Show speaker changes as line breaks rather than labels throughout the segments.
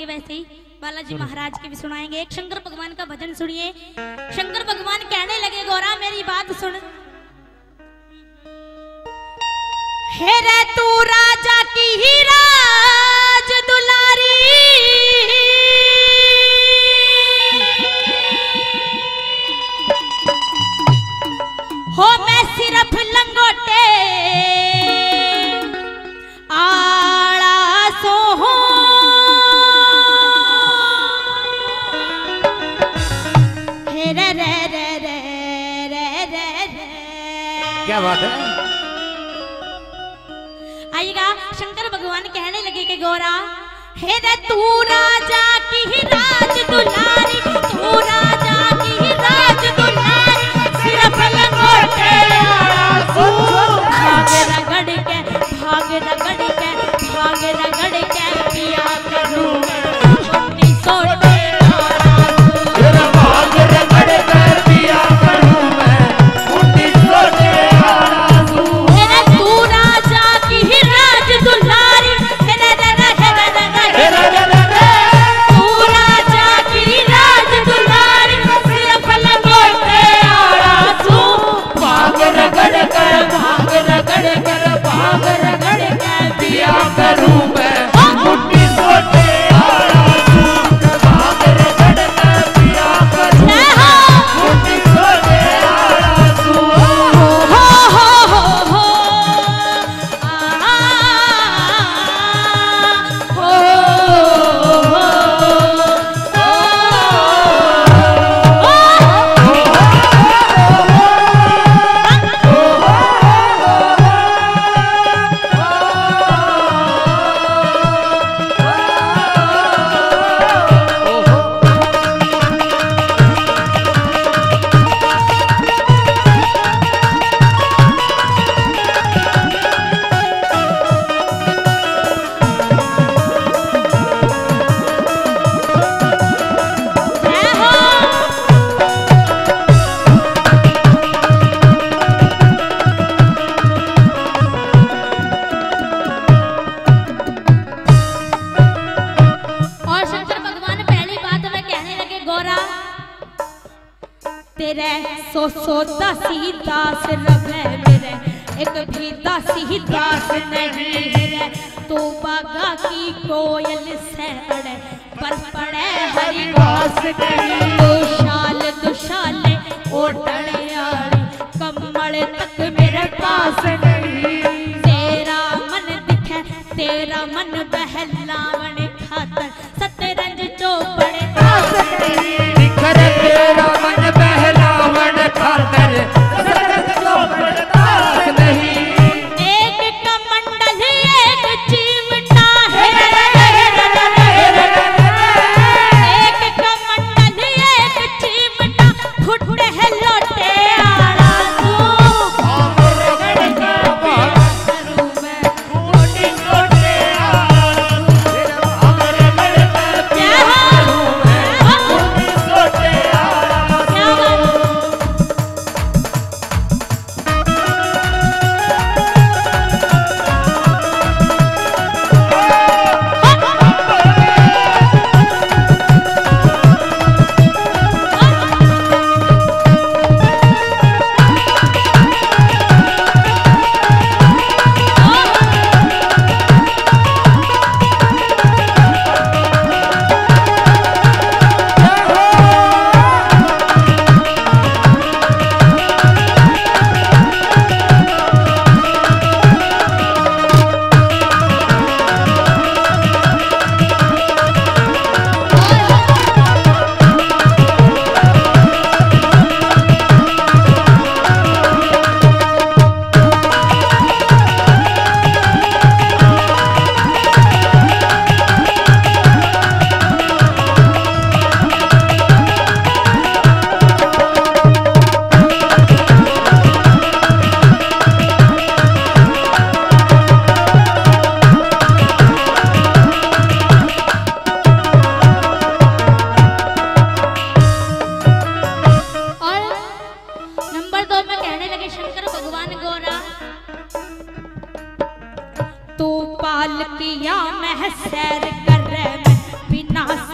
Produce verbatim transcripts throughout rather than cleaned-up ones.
सुनाएंगे वैसे ही बालाजी महाराज के भी सुनाएंगे। एक शंकर भगवान का भजन सुनिए। शंकर भगवान कहने लगे गौरा मेरी बात सुन, हे रे तू राजा की ही राज दुलारी, हो मैं सिर्फ लंगोटे आला सो हो, हे रे रे रे रे रे रे रे।
क्या बात है?
आइएगा। शंकर भगवान कहने लगे कि गौरा हे रे तू राजा की ही राज दुलारी, तू राजा की ही राज दुलारी, सिर्फ लंगोटे आसू भाग रगड़ के भाग रगड़ के भाग रगड़ के पिया करूं उन्नीस सौ
तेरा भाग रगड़ कर पिया करूं मैं उन्नीस सौ आसू।
हे रे तू राजा की ही राज दुलारी, हे रे रे रे हे रे रे रे तू राजा की ही राज दुलारी, सिर्फ लंगोटे आसू
भाग रगड़ कर भाग रगड़ कर भाग रगड़ के पिया करूं मैं उन्नीस सौ आसू। भाग रगड़ कर पिया करूं उन्नीस सौ आसू।
हो हो हो हो आ हो और शंकर भगवान पहली बात में कहने लगे गौरा तेरे सो सो दासी दास रवे मेरे एक भी दासी दास नहीं है, तू बागा की कोयल से अड़े पर पड़े हरिवास नहीं, दुशाल दुशाले ओटने आड़ी कमल तक मेरे पास नहीं, तेरा मन दिखे तेरा मन बहलावन खातर सतरंज चौपड़े पास नहीं,
निखर तेरा मन बहलावन खातर सतरंज चौपड़ पास नहीं।
एक कमंडल एक चिमटा है, एक कमंडल एक चिमटा फुटे है लोटे आड़ा तू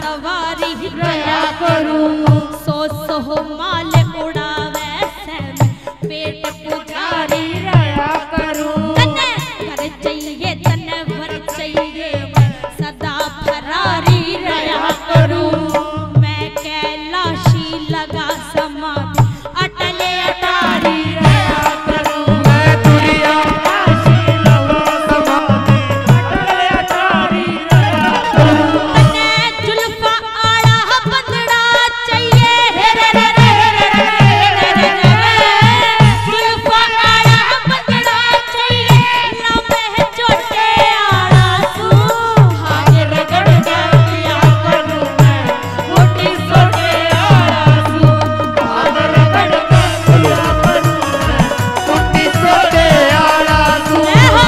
सवारी
रया करूं।
सो सो माल उड़ावे से पेट पुजारी
रया करूं।
तने घर चाहिए तने वर चाहिए मैं सदा फरारी रया करूं। मैं कैलाशी लगा समाधि अटले अटारी
रया करूं। मैं दुनिया काशी लगा समाधि अटल अटारी रया करूं।
तने जुल्फा आड़ा बंदड़ा चाहिए हे रे रे रे रे रे रे रे रे। जुल्फा आड़ा बंदड़ा चाहिए लम्हे छोटे आड़ा सू
हाथ रगड़ दिया करूं मैं मोटी सोटे आड़ासू। हाथ रगड़ दिया करूं मैं मोटी सोटे आड़ासू।
मैं हो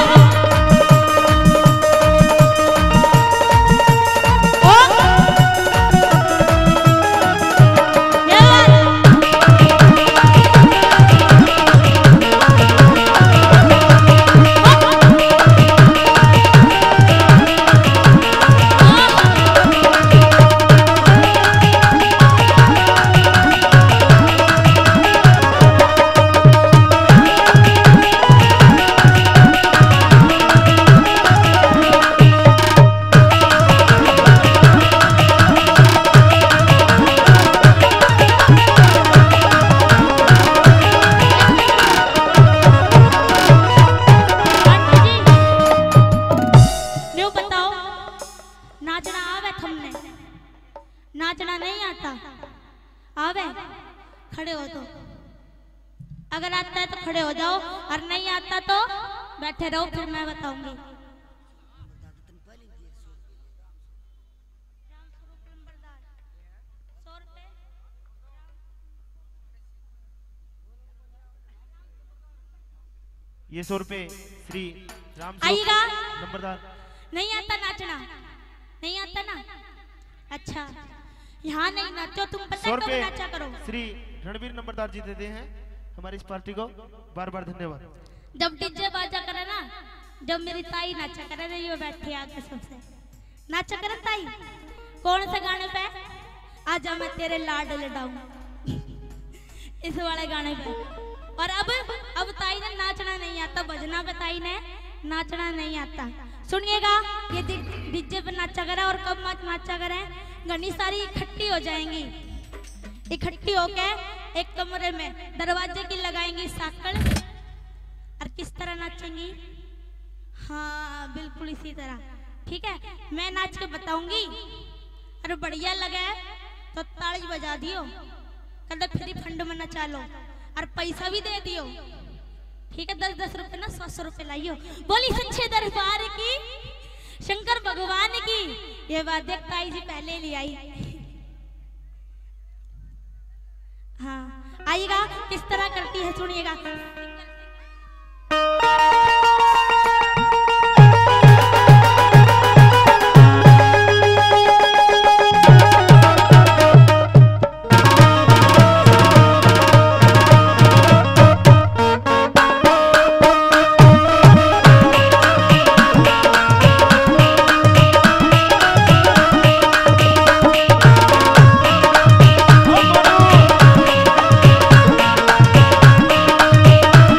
ओ ये आंटी जी न्यू बताओ नाचना आवे थमने नाचना नहीं आता आवे खड़े हो तो अगर आता है तो खड़े हो जाओ और नहीं आता तो बैठे रहो फिर मैं बताऊंगी
ये सौ रुपए श्री राम
आइएगा
नंबरदार।
नहीं आता नाचना नहीं आता ना अच्छा यहाँ नहीं नाचो तुम पता
सौ
है
रुपए
कब नाचा करो
श्री रणवीर नंबरदार जी देते हैं हमारी इस पार्टी को। बार बार धन्यवाद।
जब डीजे बाजा करे ना जब मेरी ताई नाचा करे ना ये बैठी आके सबसे नाचा करे ताई कौन से गाने पे आजा मैं तेरे लाड लडाऊं इस वाले गाने पे। और अब अब ताई ने नाचना नहीं आता बजना पे ताई ने नाचना नहीं आता। सुनिएगा ये डीजे पे नाचा करे और कब मत नाचा करे घनी सारी इकट्ठी हो जाएंगी इकट्ठी होके एक कमरे में दरवाजे की लगाएंगी साकड़ और किस तरह नाचेंगी हाँ बिल्कुल इसी तरह ठीक है। मैं नाच के बताऊंगी अरे बढ़िया लगे तो ताली बजा दियो कल फ्री फंड में नचा लो और पैसा भी दे दियो ठीक है। दस दस रुपए ना सौ सौ रुपए लाइयो। बोली सच्चे दरबार की शंकर भगवान की। ये बात देख ताई जी पहले ले आई हाँ आइएगा किस तरह करती है सुनिएगा।
ओ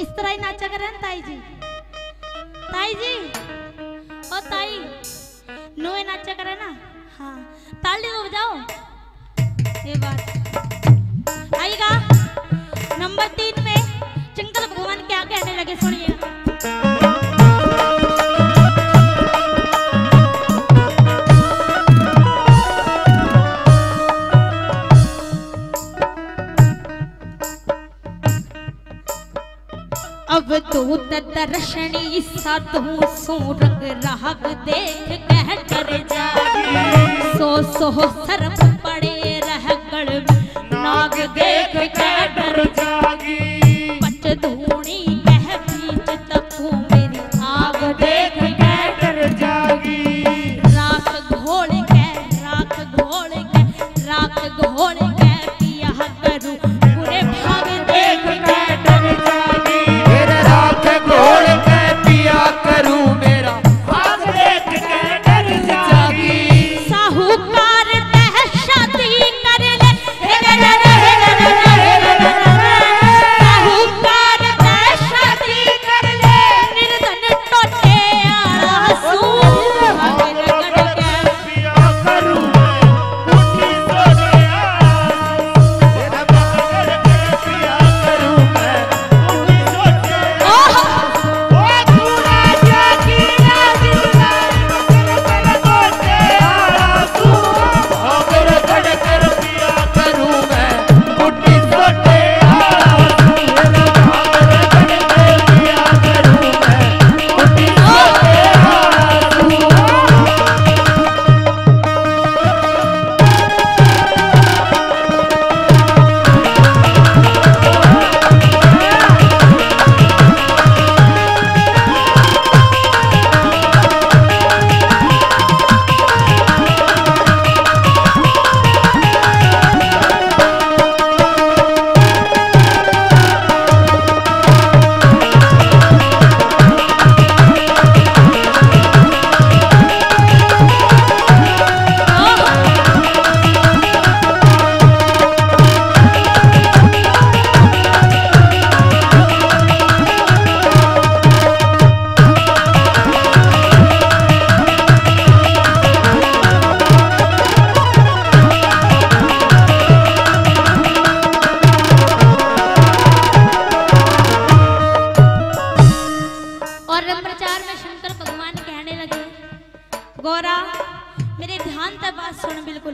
तरह ही नाचा करें ताई जी। ताई जी ओ ताई नोए नाचा करे ना। हाँ ताली तो बजाओ। ये बात आएगा नंबर तीन में शंकर भगवान क्या कहने लगे सुनिए। अब तो दर्शनी साधु सो रंग राग देख कह कर जागी। सो सो सरप पड़े रह गढ़ नाग देख कह डर जागी। पच धूणी कह बीच तपू मेरी आग देख कह डर जागी। राख घोड़ के राख घोड़ के राख घोड़ के पिया करूं बुरे भाग देख कह डर जागी।
घोड़ के पिया करूं मेरा भाग देख के डर जागी।
साहूकार तह शादी कर ले साहूकार तह शादी कर ले निर्धन टोटे आला सू रगड़ के
पिया करूं मुट्ठी सोने तेरा भाग के पिया करूं मैं मुट्ठी सोने
गौरा मेरे ध्यान से बात सुन बिल्कुल।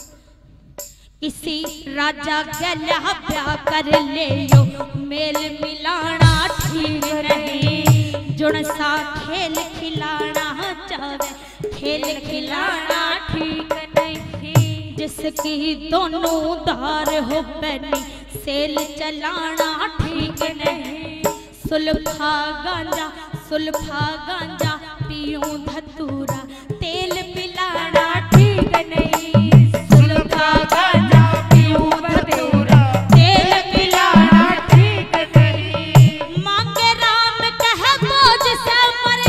किसी राजा गला प्या कर ले यो मेल मिलाना ठीक नहीं। जुड़ सा खेल खिलाना चाहे खेल खिलाना ठीक नहीं। जिसकी दोनों धार हो बनी सेल चलाना ठीक नहीं। सुल्फा गांजा सुल्फा गांजा पियूं धतूरा तेल पिलाना ठीक नहीं। सुल्फा गांजा पियूं धतूरा तेल पिलाना ठीक नहीं। मांगे राम कह बोझ से मर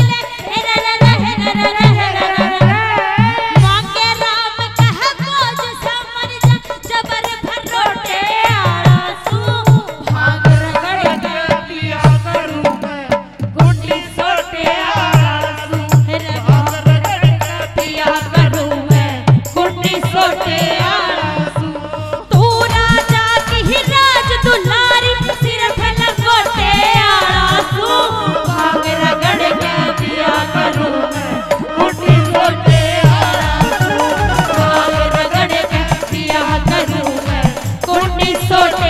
ले मांगे राम कह बोझ से मर जा जबर भर रोटे आसू भाग रगड़ के पिया करूं मैं गुंडी सोटे आसू भाग रगड़ के पिया करूं मैं गुंडी सोटे आसू। तू राजा की ही राज दुलारी सिर फल गोटे आसू भाग रगड़ के पिया करूं मैं गुंडी सोटे आसू भाग रगड़ के पिया करूं मैं गुंडी सोटे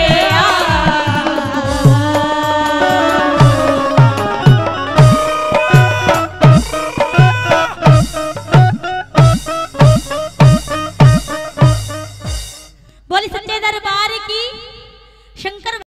बोली सच्चे दरबार की शंकर